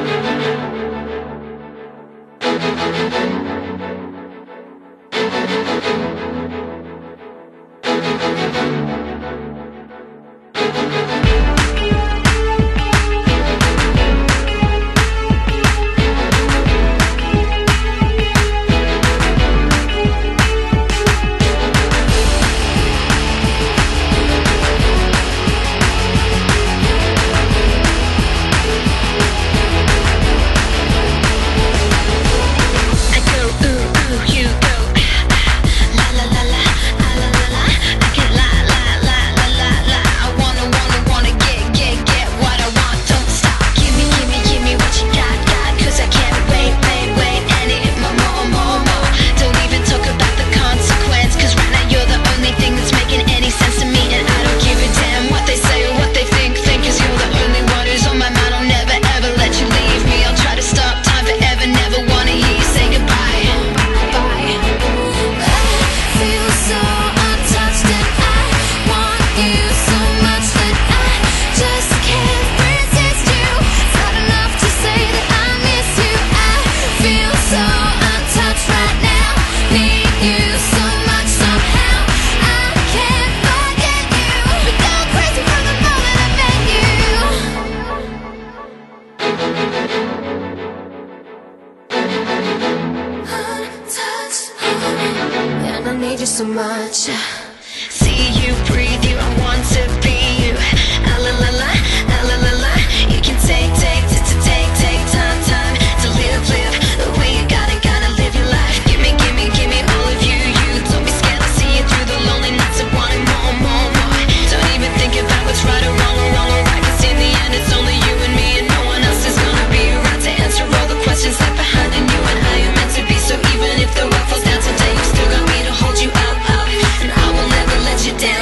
need you so much. See you, breathe you, I want to be you. Ah la la la, ah la la la. You can take time to live the way you gotta live your life. Give me all of you. Don't be scared, I'll see you through the lonely nights of wanting more. Don't even think about what's right or wrong or right, 'cause in the end it's only you and me, and no one else is gonna be around to answer all the questions left behind. And you and I are meant to be, so even if the world falls down today, you still got me to hold you up, and I will never let you down.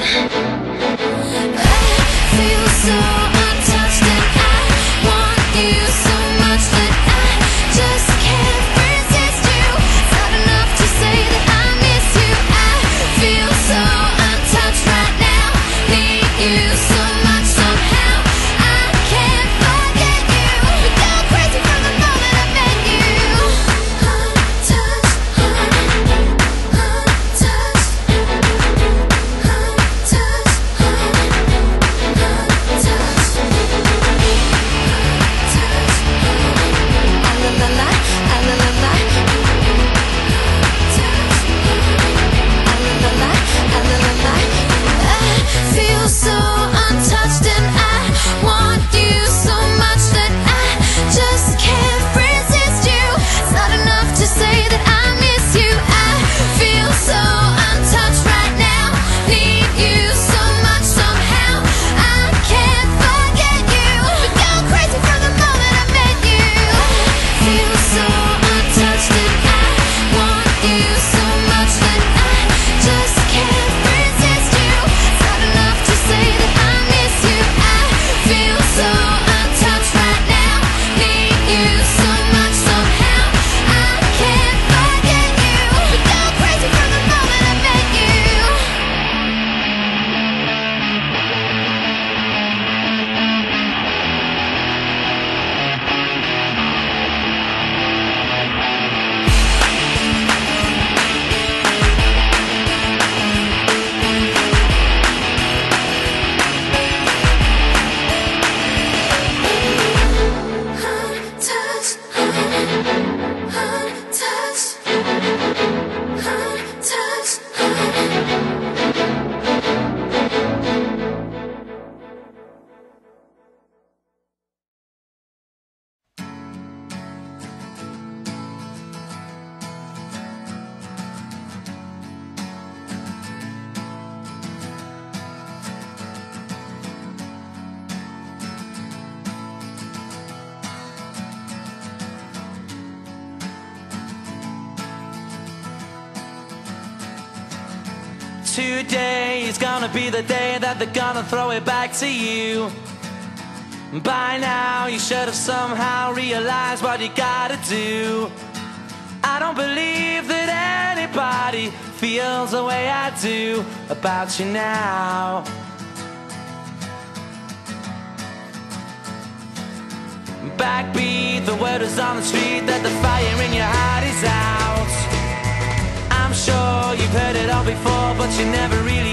I feel so untouched, and I want you so much that I just can't resist you. It's not enough to say that I miss you. I feel so untouched right now, need you so much somehow. I can't forget you. We go crazy from the moment I met you. Untouched, feel so untouched, and I want you so much that I just can't resist you. It's not enough to say that I miss you. I feel so untouched right now, need you so much somehow. I can't forget you. We go crazy from the moment I met you. Feel so untouched, and I want you so much that I just can't resist you. It's not enough to say that I miss you. I feel so untouched right now, need you so much somehow. I can't forget you. We go crazy from the moment I met you. Today is gonna be the day that they're gonna throw it back to you. By now you should have somehow realized what you gotta do. I don't believe that anybody feels the way I do about you now. Backbeat, the word is on the street that the fire in your heart is out. I'm sure you've heard it all before, but you never really